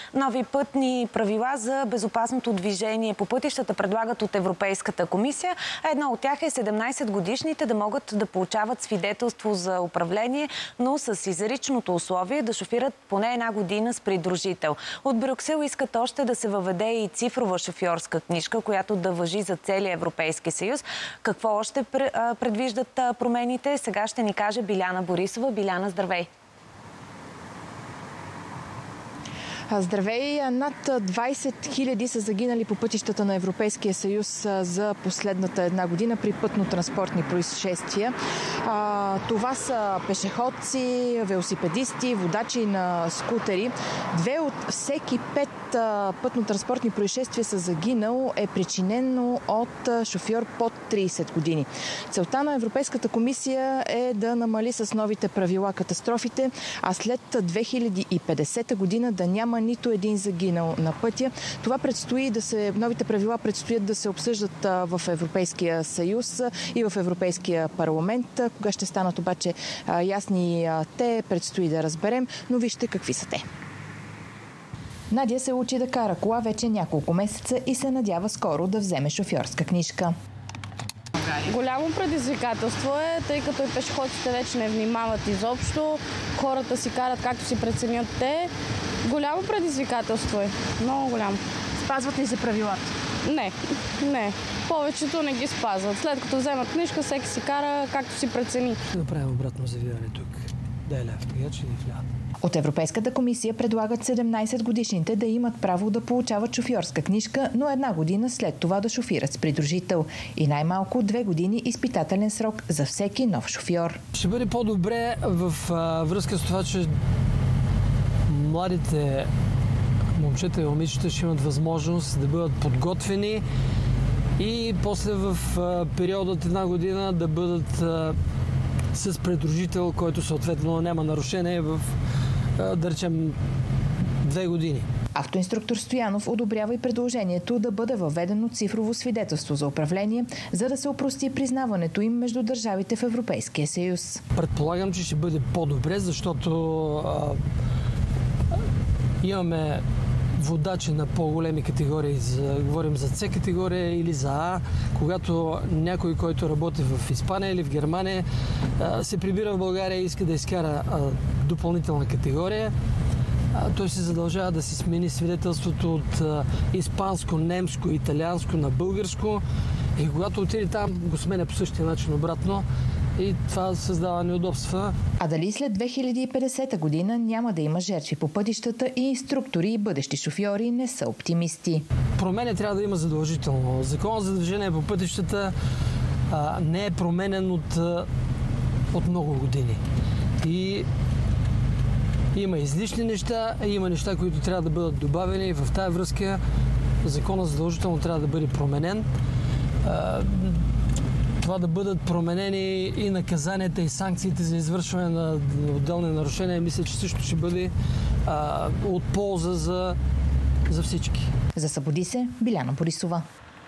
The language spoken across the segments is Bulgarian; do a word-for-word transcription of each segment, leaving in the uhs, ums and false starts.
Нови пътни правила за безопасното движение по пътищата предлагат от Европейската комисия. Едно от тях е седемнайсет годишните да могат да получават свидетелство за управление, но с изричното условие да шофират поне една година с придружител. От Брюксел искат още да се въведе и цифрова шофьорска книжка, която да важи за целия Европейски съюз. Какво още предвиждат промените? Сега ще ни каже Биляна Борисова. Биляна, здравей! Здравей! Над двайсет хиляди са загинали по пътищата на Европейския съюз за последната една година при пътно-транспортни происшествия. Това са пешеходци, велосипедисти, водачи на скутери. Две от всеки пет пътно-транспортни происшествия са загинал е причинено от шофьор под трийсет години. Целта на Европейската комисия е да намали с новите правила катастрофите, а след две хиляди и петдесета година да няма нито един загинал на пътя. Това предстои да се, новите правила предстоят да се обсъждат в Европейския съюз и в Европейския парламент. Кога ще станат обаче ясни те, предстои да разберем, но вижте какви са те. Надя се учи да кара кола вече няколко месеца и се надява скоро да вземе шофьорска книжка. Голямо предизвикателство е, тъй като и пешеходците вече не внимават изобщо, хората си карат както си преценят те. Голямо предизвикателство е, много голямо. Спазват ли се правилата? Не, не. Повечето не ги спазват. След като вземат книжка, всеки си кара както си прецени. Да правим обратно завиване тук. Дай ляв, пигач или вляво. От Европейската комисия предлагат седемнайсет годишните да имат право да получават шофьорска книжка, но една година след това да шофират с придружител и най-малко две години изпитателен срок за всеки нов шофьор. Ще бъде по-добре в а, връзка с това, че младите момчета и момичета ще имат възможност да бъдат подготвени и после в а, периода от една година да бъдат а, с придружител, който съответно няма нарушение в, да речем, две години. Автоинструктор Стоянов одобрява и предложението да бъде въведено цифрово свидетелство за управление, за да се опрости признаването им между държавите в Европейския съюз. Предполагам, че ще бъде по-добре, защото а, имаме водачи на по-големи категории, за, говорим за С категория или за А, когато някой, който работи в Испания или в Германия, се прибира в България и иска да изкара допълнителна категория, той се задължава да си смени свидетелството от испанско, немско, италианско на българско и когато отиде там, го сменя по същия начин обратно. И това създава неудобства. А дали след две хиляди и петдесета година няма да има жертви по пътищата и инструктори и бъдещи шофьори не са оптимисти. Промени трябва да има задължително. Законът за движение по пътищата а, не е променен от, от много години. И има излишни неща, има неща, които трябва да бъдат добавени и в тази връзка законът задължително трябва да бъде променен. А, това да бъдат променени и наказанията, и санкциите за извършване на отделни нарушения, мисля, че също ще бъде а, от полза за, за всички. За Събуди се, Биляна Борисова.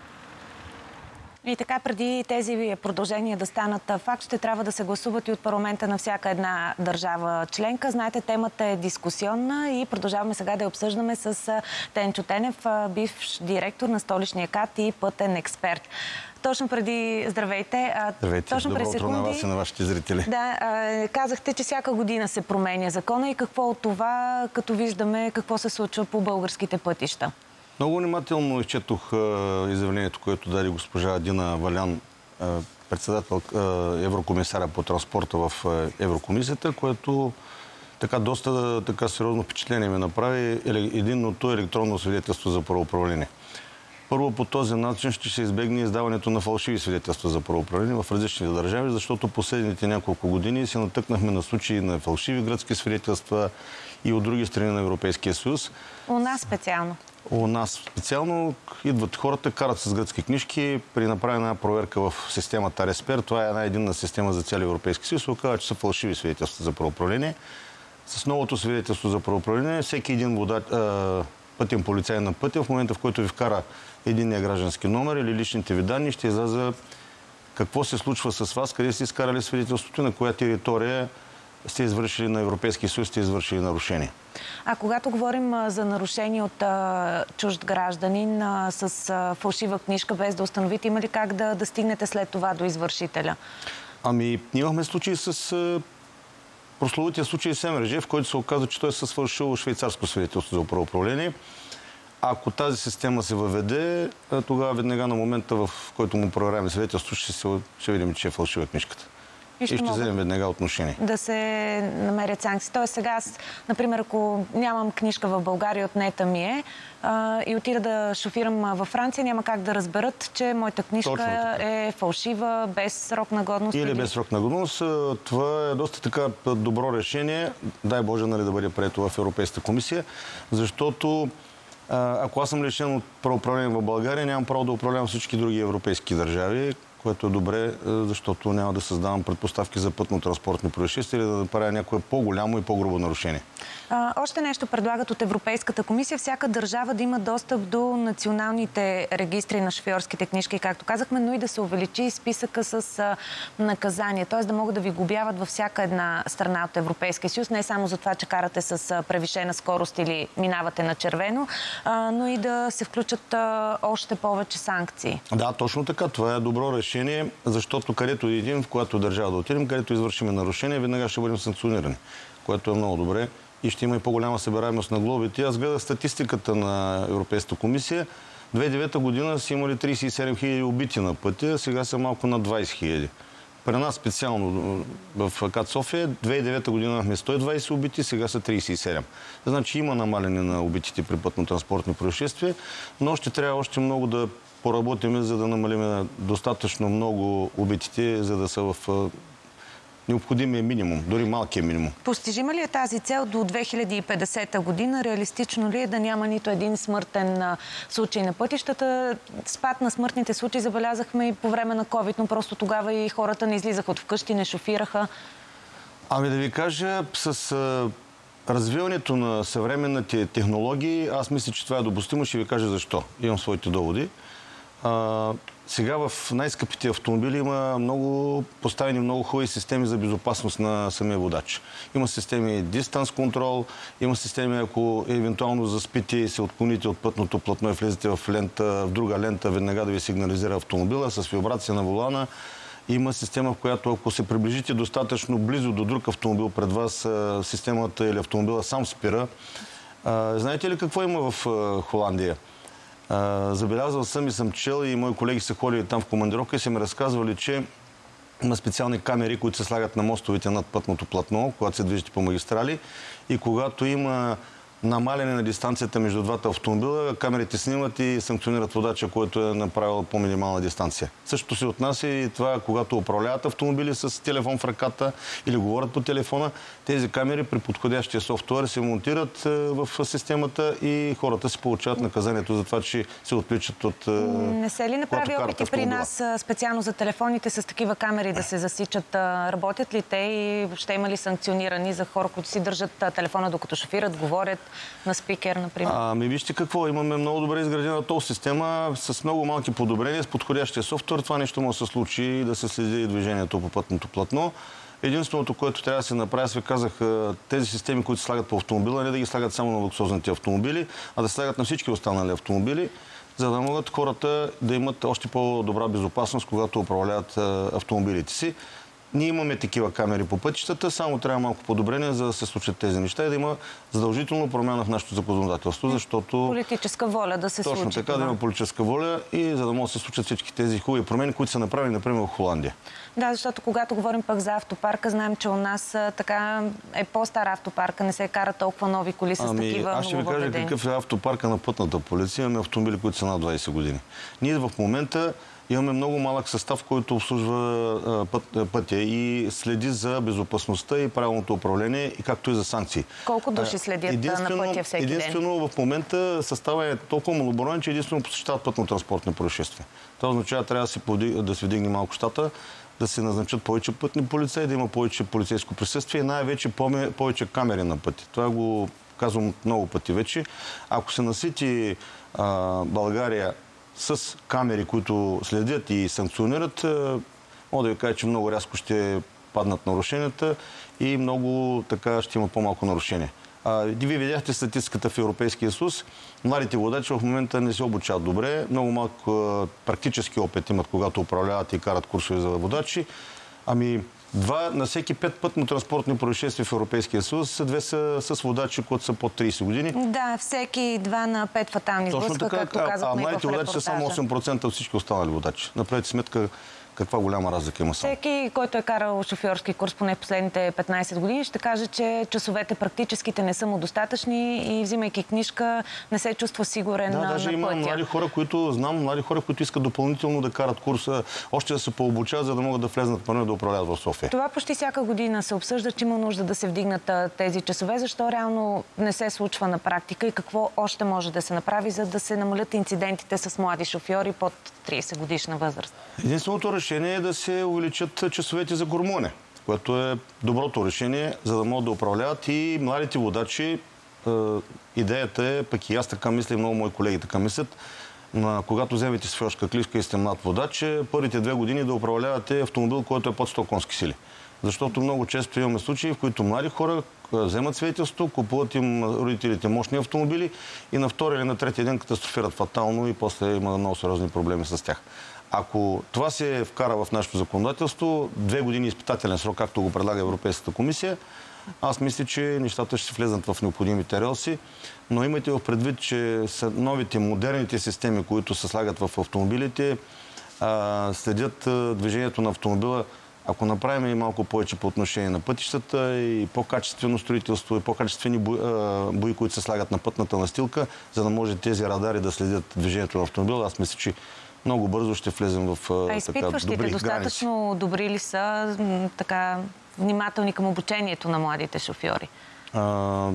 И така, преди тези продължения да станат факт, ще трябва да се гласуват и от парламента на всяка една държава членка. Знаете, темата е дискусионна и продължаваме сега да я обсъждаме с Тенчо Тенев, бивш директор на Столичния КАТ и пътен експерт. Точно преди... Здравейте. Здравейте. Точно Добро секунди... утро на вас и на вашите зрители. Да, казахте, че всяка година се променя закона и какво от това, като виждаме какво се случва по българските пътища? Много внимателно изчетох изявлението, което даде госпожа Дина Валян, председател еврокомисаря по транспорта в Еврокомисията, което така доста така сериозно впечатление ми направи единното електронно свидетелство за правоуправление. Първо, по този начин ще се избегне издаването на фалшиви свидетелства за правоуправление в различни държави, защото последните няколко години се натъкнахме на случаи на фалшиви гръцки свидетелства и от други страни на Европейския съюз. У нас специално? У нас специално идват хората, карат с гръцки книжки, при направена проверка в системата Респер, това е една единна система за цяли Европейски съюз, се оказва, че са фалшиви свидетелства за правоуправление. С новото свидетелство за правоуправление, всеки един водач, пътен полицай на пътя, в момента в който ви вкара единния граждански номер или личните ви данни, ще излезе какво се случва с вас, къде сте изкарали свидетелството и на коя територия сте извършили на Европейския съюз, сте извършили нарушение. А когато говорим а, за нарушение от а, чужд гражданин а, с а, фалшива книжка, без да установите, има ли как да, да стигнете след това до извършителя? Ами, имахме случаи с а, прословутия случай с Емерже, в който се оказа, че той е със фалшиво швейцарско свидетелство за правоуправление. Ако тази система се въведе, тогава веднага на момента, в който му проверяваме свидетелство, ще, се, ще видим, че е фалшива книжката. И ще, и ще вземем веднага отношение. Да се намерят санкции. Тоест сега, аз, например, ако нямам книжка в България, отнета ми е а, и отида да шофирам във Франция, няма как да разберат, че моята книжка е фалшива, без срок на годност. Или, или без срок на годност. Това е доста така добро решение. Дай Боже, нали, да бъде прието в Европейската комисия, защото ако аз съм лишен от правоуправление в България, нямам право да управлявам всички други европейски държави, което е добре, защото няма да създавам предпоставки за пътно-транспортни происшествия или да направя някое по-голямо и по-грубо нарушение. А, още нещо предлагат от Европейската комисия. Всяка държава да има достъп до националните регистри на шофьорските книжки, както казахме, но и да се увеличи списъка с а, наказания. Т.е. да могат да ви глобяват във всяка една страна от Европейския съюз, не само за това, че карате с а, превишена скорост или минавате на червено, а, но и да се включат а, още повече санкции. Да, точно така. Това е добро решение, защото където един, в която държава да отидем, където извършим нарушение, веднага ще бъдем санкционирани, което е много добре. И ще има и по-голяма събираемост на глобите. Аз гледах статистиката на Европейската комисия. две хиляди и девета година са имали тридесет и седем хиляди убити на пътя, сега са малко над двадесет хиляди. При нас специално в КАТ София две хиляди и девета година имахме сто и двадесет убити, сега са тридесет и седем. Значи има намаляне на убитите при пътно-транспортни происшествия, но ще трябва още много да поработим, за да намалим достатъчно много убитите, за да са в необходимия минимум, дори малкия минимум. Постижима ли е тази цел до две хиляди и петдесета година? Реалистично ли е да няма нито един смъртен а, случай на пътищата? Спад на смъртните случаи забелязахме и по време на ковид, но просто тогава и хората не излизаха от вкъщи, не шофираха. Ами да ви кажа, с а, развиването на съвременните технологии, аз мисля, че това е допустимо. Ще ви кажа защо. Имам своите доводи. А, сега в най-скъпите автомобили има много поставени много хубави системи за безопасност на самия водач. Има системи дистанс контрол, има системи, ако евентуално заспите и се отклоните от пътното платно и влезете в лента, в друга лента, веднага да ви сигнализира автомобила с вибрация на волана. Има система, в която ако се приближите достатъчно близо до друг автомобил пред вас, системата или автомобила сам спира. А, знаете ли какво има в Холандия? Uh, забелязал съм и съм чел и мои колеги са ходили там в командировка и са ми разказвали, че има специални камери, които се слагат на мостовете над пътното платно, когато се движите по магистрали и когато има намаляне на дистанцията между двата автомобила, камерите снимат и санкционират водача, който е направил по-минимална дистанция. Същото се отнася и това, когато управляват автомобили с телефон в ръката или говорят по телефона, тези камери при подходящия софтуер се монтират в системата и хората си получават наказанието за това, че се отвличат от... Не се ли направи опити при нас специално за телефоните с такива камери да се засичат? Работят ли те и въобще има ли санкционирани за хора, които си държат телефона докато шофират, говорят на спикер, например? Ами вижте какво, имаме много добре изградена тол система с много малки подобрения, с подходящия софтуер. Това нещо може да се случи и да се следи движението по пътното платно. Единственото, което трябва да се направи, аз ви казах, тези системи, които се слагат по автомобила, не да ги слагат само на луксозните автомобили, а да слагат на всички останали автомобили, за да могат хората да имат още по-добра безопасност, когато управляват автомобилите си. Ние имаме такива камери по пътищата, само трябва малко подобрение, за да се случат тези неща и да има задължително промяна в нашето законодателство, защото... Политическа воля да се случи. Точно така, да има политическа воля и за да могат да се случат всички тези хубави промени, които са направени, например, в Холандия. Да, защото когато говорим пък за автопарка, знаем, че у нас така е по-стар автопарка, не се кара толкова нови коли с ами, такива аз ще ви кажа какъв е автопарка на пътната полиция. Имаме автомобили, които са над двадесет години. Ние в момента имаме много малък състав, който обслужва път, пътя и следи за безопасността и правилното управление, и както и за санкции. Колко души следят на пътя всеки ден? Единствено в момента състава е толкова малоброен, че единствено посещават пътно-транспортни происшествия. Това означава, трябва да се, да се вдигне малко щата, да се назначат повече пътни полицаи, да има повече полицейско присъствие и най-вече повече камери на пътя. Това го казвам много пъти вече. Ако се насити а, България с камери, които следят и санкционират, мога да ви кажа, че много рязко ще паднат нарушенията и много така ще има по-малко нарушения. А, вие видяхте статистиката в Европейския съюз. Младите водачи в момента не се обучават добре. Много малко практически опит имат, когато управляват и карат курсове за водачи. Ами, два на всеки пет пътно-транспортни происшествия в Европейския съюз, две са с водачи, които са под трийсет години. Да, всеки два на пет фатални сблъсъка, както казахме а, а и в младите водачи са само осем процента от всички останали водачи. Направете сметка каква голяма разлика има само. Всеки, който е карал шофьорски курс поне в последните петнайсет години, ще каже, че часовете практическите не са му достатъчни и взимайки книжка не се чувства сигурен да, на, даже на има пътя. млади хора, които знам, млади хора, които искат допълнително да карат курса, още да се пообучават, за да могат да влезнат първо да управляват в София. Това почти всяка година се обсъжда, че има нужда да се вдигнат тези часове. Защо реално не се случва на практика и какво още може да се направи, за да се намалят инцидентите с млади шофьори под трийсет годишна възраст? Единственото решение е да се увеличат часовете за гормоне, което е доброто решение, за да могат да управляват и младите водачи. Е, идеята е, пък и аз така мисля, и много мои колеги така мислят, на, когато вземете шофьорска книжка и сте млад водач, първите две години да управлявате автомобил, който е под сто конски сили. Защото много често имаме случаи, в които млади хора вземат свидетелство, купуват им родителите мощни автомобили и на втори или на третия ден катастрофират фатално и после има много сериозни проблеми с тях. Ако това се вкара в нашето законодателство, две години изпитателен срок, както го предлага Европейската комисия, аз мисля, че нещата ще влезнат в необходимите релси, но имайте в предвид, че са новите, модерните системи, които се слагат в автомобилите, следят движението на автомобила. Ако направим и малко повече по отношение на пътищата и по-качествено строителство и по-качествени бои, които се слагат на пътната настилка, за да може тези радари да следят движението на автомобила, аз мисля, че много бързо ще влезем в така, добри граници. А изпитващите достатъчно добри ли са, така внимателни към обучението на младите шофьори? А,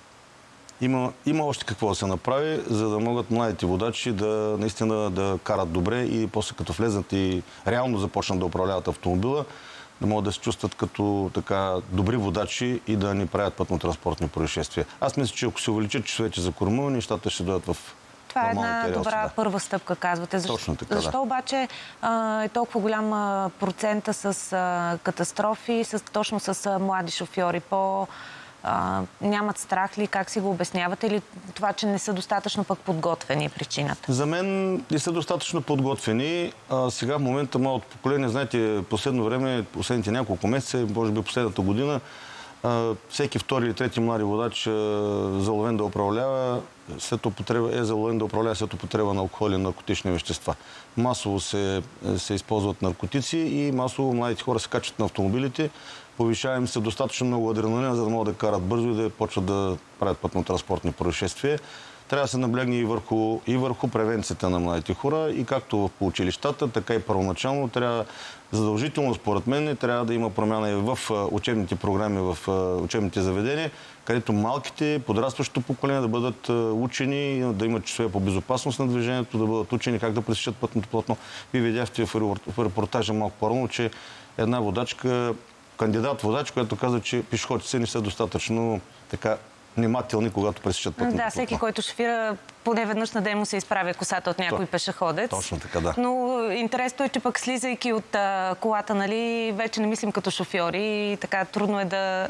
има, има още какво да се направи, за да могат младите водачи да наистина да карат добре и после като влезнат и реално започнат да управляват автомобила, да могат да се чувстват като така добри водачи и да ни правят пътно-транспортни происшествия. Аз мисля, че ако се увеличат часовете за кормила, нещата ще дойдат в това е една добра първа стъпка, казвате. Защо, Точно така, защо да. обаче а, е толкова голям а, процента с а, катастрофи, с, точно с а, млади шофьори? По, а, нямат страх ли? Как си го обяснявате? Или това, че не са достатъчно пък подготвени е причината? За мен не са достатъчно подготвени. А, сега в момента малото поколение, знаете, последно време, последните няколко месеца, може би последната година, всеки втори или трети млади водач заловен да управлява, след употреба, е заловен да управлява след употреба на алкохол и наркотични вещества. Масово се, се използват наркотици и масово младите хора се качват на автомобилите, повишава им се достатъчно много адреналин, за да могат да карат бързо и да почват да правят пътно-транспортни происшествия. Трябва да се наблегне и върху, и върху превенцията на младите хора, и както в училищата, така и първоначално трябва задължително, според мен, трябва да има промяна и в учебните програми, в учебните заведения, където малките, подрастващото поколение да бъдат учени, да имат часове по безопасност на движението, да бъдат учени как да пресичат пътното платно. Вие видяхте в репортажа малко по-рано, че една водачка, кандидат водач, която каза, че пешеходците не са достатъчно така внимателни, когато пресичат пътното платно. Да, всеки, който шофира, поне веднъж на ден му се изправя косата от някой пешеходец. Точно така, да. Но интересно е, че пък слизайки от а, колата, нали, вече не мислим като шофьори и така трудно е да...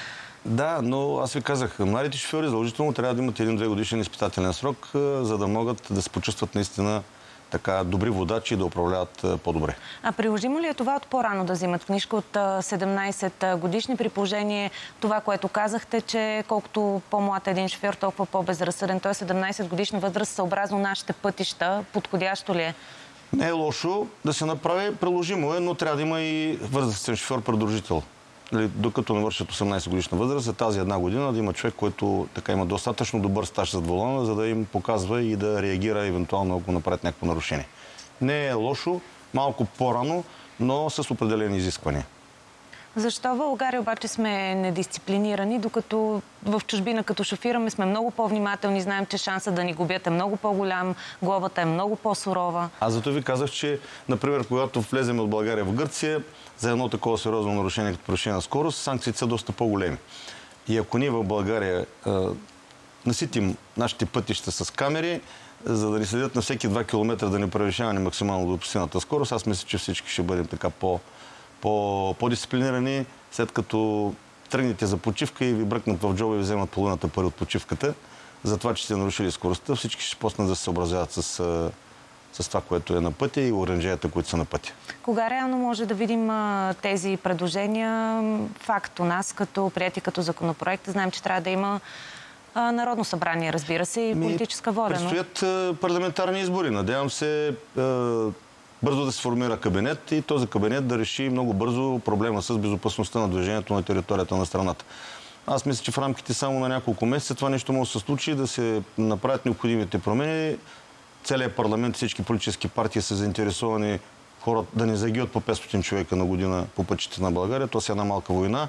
Да, но аз ви казах, младите шофьори задължително трябва да имат един-две годишен изпитателен срок, за да могат да се почувстват наистина така добри водачи и да управляват по-добре. А приложимо ли е това от по-рано да взимат книжка от седемнайсет годишни, при положение това, което казахте, че колкото по-млад един шофьор, толкова по-безразсъден? Той е седемнайсет годишна възраст, съобразно нашите пътища. Подходящо ли е? Не е лошо да се направи, приложимо е, но трябва да има и възрастен шофьор придружител. Докато навършат осемнайсет годишна възраст, за тази една година да има човек, който така има достатъчно добър стаж зад волана, за да им показва и да реагира евентуално, ако направят някакво нарушение. Не е лошо, малко по-рано, но с определени изисквания. Защо в България обаче сме недисциплинирани, докато в чужбина като шофираме сме много по-внимателни, знаем, че шансът да ни губят е много по-голям, глобата е много по-сурова? Аз зато ви казах, че, например, когато влезем от България в Гърция, за едно такова сериозно нарушение, като превишение на скорост, санкциите са доста по-големи. И ако ние в България а, наситим нашите пътища с камери, за да ни следят на всеки два километра да не превишаваме максимално допустимата скорост, аз мисля, че всички ще бъдем така по- по-дисциплинирани, след като тръгнете за почивка и ви бръкнат в джоба и ви вземат половината пари от почивката, за това, че сте нарушили скоростта, всички ще почнат да се съобразяват с, с това, което е на пътя и оранжерията, които са на пътя. Кога реално може да видим а, тези предложения? Факт у нас, като прияти като законопроект, знаем, че трябва да има а, Народно събрание, разбира се, и политическа воля. Предстоят но... парламентарни избори. Надявам се а, бързо да се формира кабинет и този кабинет да реши много бързо проблема с безопасността на движението на територията на страната. Аз мисля, че в рамките само на няколко месеца това нещо може да се случи, да се направят необходимите промени. Целият парламент, всички политически партии са заинтересовани хората да не загиват по петстотин човека на година по пътищата на България. То е една малка война.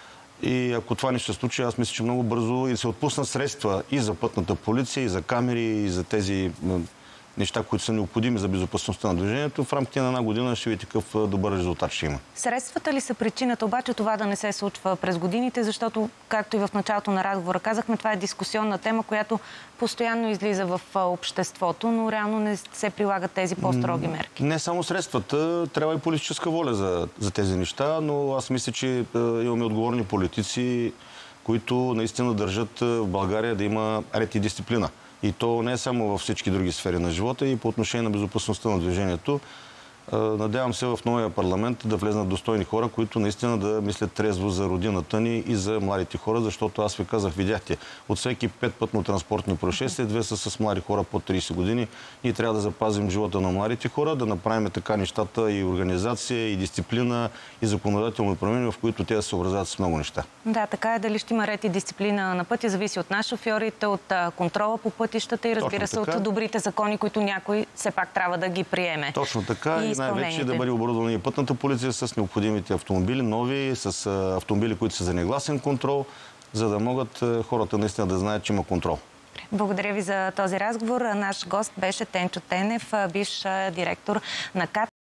И ако това не ще се случи, аз мисля, че много бързо и се отпуснат средства и за пътната полиция, и за камери, и за тези неща, които са необходими за безопасността на движението. В рамките на една година ще видите какъв добър резултат ще има. Средствата ли са причината обаче това да не се случва през годините? Защото, както и в началото на разговора казахме, това е дискусионна тема, която постоянно излиза в обществото, но реално не се прилагат тези по-строги мерки. Не само средствата, трябва и политическа воля за, за тези неща, но аз мисля, че е, имаме отговорни политици, които наистина държат в България да има ред и дисциплина. И то не е само във всички други сфери на живота, и по отношение на безопасността на движението. Надявам се в новия парламент да влезнат достойни хора, които наистина да мислят трезво за родината ни и за младите хора, защото аз ви казах, видяхте, от всеки пет пътно-транспортни происшествия, две са с млади хора под трийсет години. Ние трябва да запазим живота на младите хора, да направим така нещата и организация, и дисциплина, и законодателни промени, в които те да се съобразяват с много неща. Да, така е. Дали ще има ред и дисциплина на пътя, зависи от нас, шофьорите, от контрола по пътищата и, разбира се, от добрите закони, които някой все пак трябва да ги приеме. Точно така. И най-вече да бъде оборудвана и пътната полиция с необходимите автомобили, нови, с автомобили, които са за негласен контрол, за да могат хората наистина да знаят, че има контрол. Благодаря ви за този разговор. Наш гост беше Тенчо Тенев, бивш директор на КАТ.